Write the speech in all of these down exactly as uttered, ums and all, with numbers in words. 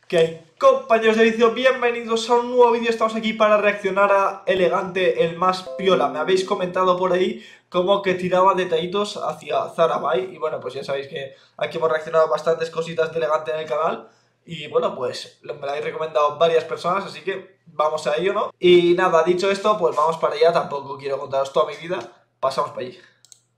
¿Qué hay, compañeros de vicio? Bienvenidos a un nuevo vídeo. Estamos aquí para reaccionar a Elegante, el más piola. Me habéis comentado por ahí como que tiraba detallitos hacia Zara By. Y bueno, pues ya sabéis que aquí hemos reaccionado a bastantes cositas de Elegante en el canal. Y bueno, pues me lo habéis recomendado varias personas, así que vamos a ello, ¿no? Y nada, dicho esto, pues vamos para allá. Tampoco quiero contaros toda mi vida. Pasamos para allí.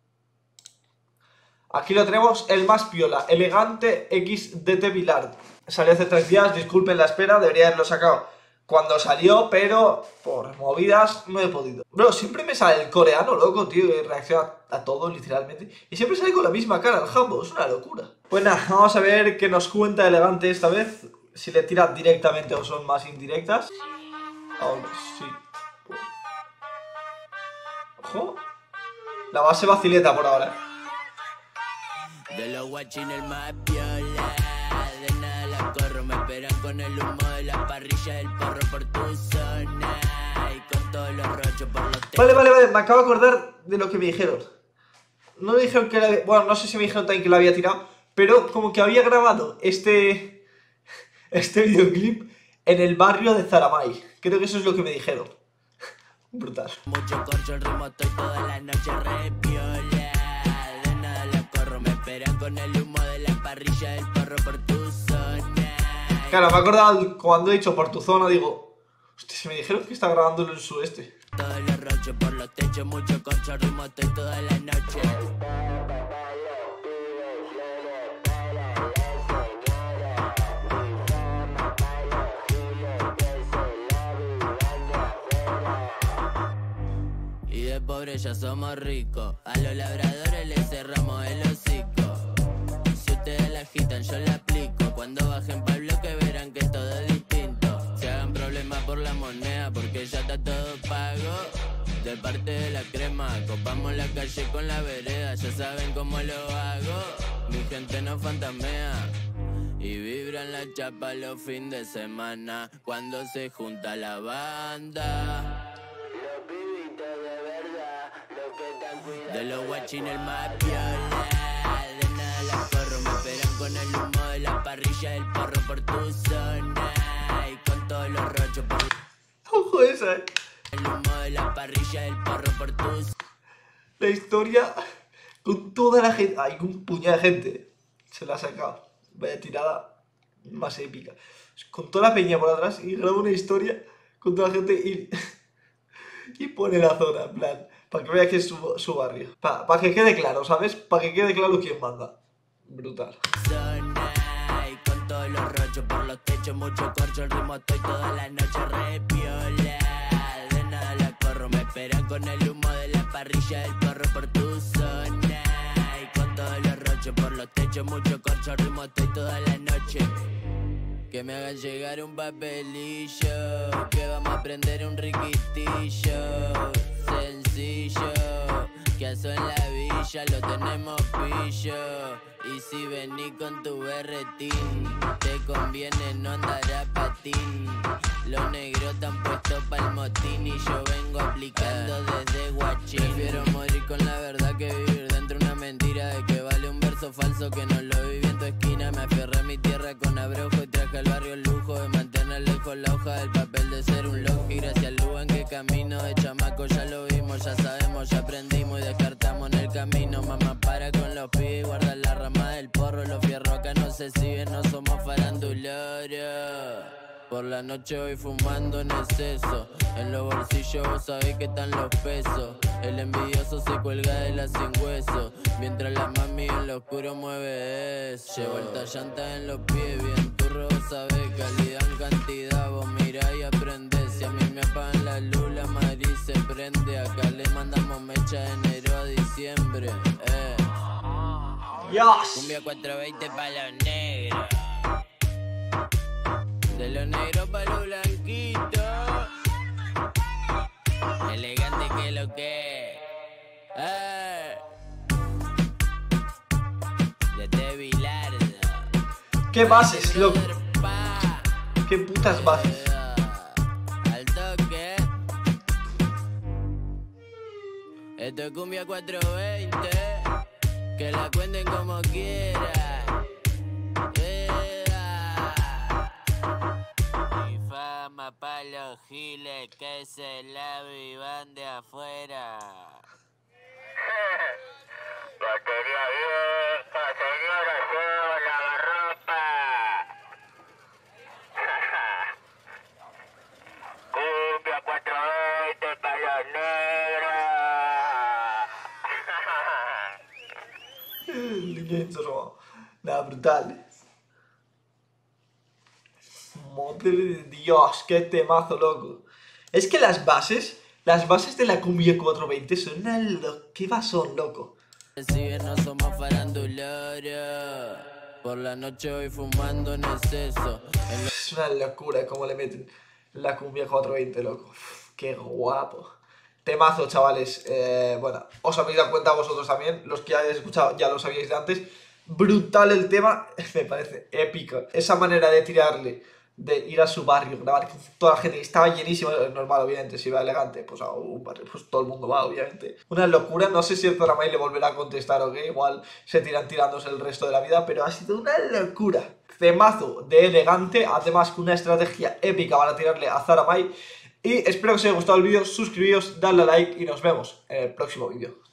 Aquí lo tenemos, el más piola, Elegante X D T Vilar. Salió hace tres días, disculpen la espera, debería haberlo sacado cuando salió, pero por movidas no he podido. Bro, siempre me sale el coreano, loco, tío, y reacciona a todo, literalmente. Y siempre sale con la misma cara el Jambo, es una locura. Pues nada, vamos a ver qué nos cuenta Elegante esta vez. Si le tira directamente o son más indirectas. Ahora sí. Ojo. La base vacileta por ahora. De los guachines el más piola, de nada la corro, me esperan con el humo de la parrilla del porro por tu zona y con todos los rochos por los... Vale, vale, vale, me acabo de acordar de lo que me dijeron. No me dijeron que la... Bueno, no sé si me dijeron también que la había tirado, pero como que había grabado este... este videoclip en el barrio de Zara By. Creo que eso es lo que me dijeron. Brutal. Mucho corcho, el ritmo estoy toda la noche re piola. Con el humo de la parrilla del porro por tu zona. Claro, me he acordado cuando he dicho por tu zona, digo, hostia, si me dijeron que está grabándolo en el sudeste. Todos los rochos por los techos, mucho concho, ritmo estoy toda la noche. Y de pobre ya somos ricos, a los labradores les cerramos el hocico. La agitan, yo la aplico. Cuando bajen pa'l bloque verán que todo es distinto. Se hagan problemas por la moneda porque ya está todo pago. De parte de la crema, copamos la calle con la vereda. Ya saben cómo lo hago. Mi gente no fantamea y vibran la chapa los fines de semana cuando se junta la banda. Los pibitos de verdad, los que están cuidando. De los guachines el más piola. De nada la corro, me esperan con el humo de la parrilla del porro por tu zona y con todos los rochos por... Ojo esa, eh. El humo de la parrilla del porro por tu... La historia con toda la gente. Hay un puñado de gente. Se la ha sacado. Vaya tirada más épica. Con toda la peña por atrás y graba una historia con toda la gente y, y pone la zona, en plan, para que vea que es su, su barrio. Para pa que quede claro, ¿sabes? Para que quede claro quién manda. Brutal. Zona y con todos los rochos por los techos, mucho corcho, el ritmo estoy toda la noche re piola. De nada la corro, me esperan con el humo de la parrilla del porro por tu zona y con todos los rochos por los techos, mucho corcho, el ritmo estoy toda la noche. Que me hagan llegar un papelillo, que vamos a prender un riquitillo. Sencillo, que aso en la villa lo tenemos pillo. Y si venís con tu berretín, te conviene no andar a patín. Los negros están puestos pa'l motín y yo vengo aplicando desde guachín. Prefiero morir con la verdad que vivir dentro de una mentira de que vale un verso falso que no lo viví en tu esquina. Me aferré a mi tierra con abrojo y traje al barrio el lujo de mantener lejos la hoja del papel de ser un loco. Y gracias al lugar en que camino de chamaco ya lo vimos, ya sabemos, ya aprendimos y descartamos en el camino. Mamá para con los pibes, guarda la rama del porro, los fierros acá no se siguen, no somos farandularios. Por la noche voy fumando en exceso, en los bolsillos vos sabés que están los pesos. El envidioso se cuelga de la sin hueso, mientras la mami en lo oscuro mueve eso. Llevo el tallanta en los pies, bien turro vos sabés, calidad en cantidad, vos mirá y aprendés. Si a mí me apagan la luz, la Madrid se prende. Acá le mandamos mecha de enero a diciembre, eh. Yes. Cumbia cuatrocientos veinte pa' los negros, de los negros pa' los blanquitos. Elegante que lo que eh. Desde Bilardo. ¿Qué bases, loco? ¿Qué putas bases? Al toque. Esto es cumbia cuatrocientos veinte. Que la cuenten como quieran. Yeah. los giles que se la vivan de afuera. Batería vieja, señora, llevo lavarropa. Cumbia cuatrocientos veinte para los negros. El intro, nada, brutal. Madre de Dios, qué temazo, loco. Es que las bases, las bases de la cumbia cuatrocientos veinte son una lo... ¿Qué son, loco? Si no somos farandulero, por la noche voy fumando en exceso. En lo... Es una locura cómo le meten la cumbia cuatrocientos veinte, loco. Uf, qué guapo. Temazo, chavales. Eh, bueno, os habéis dado cuenta vosotros también, los que hayáis escuchado ya lo sabíais de antes. Brutal el tema, me parece épico. Esa manera de tirarle, de ir a su barrio, grabar con toda la gente, estaba llenísimo, normal, obviamente, si va elegante, pues a un barrio, pues todo el mundo va, obviamente. Una locura, no sé si el Zoramay le volverá a contestar o qué, igual se tiran tirándose el resto de la vida, pero ha sido una locura. Temazo de elegante, además con una estrategia épica para tirarle a Zoramay. Y espero que os haya gustado el vídeo, suscribíos, dadle a like y nos vemos en el próximo vídeo.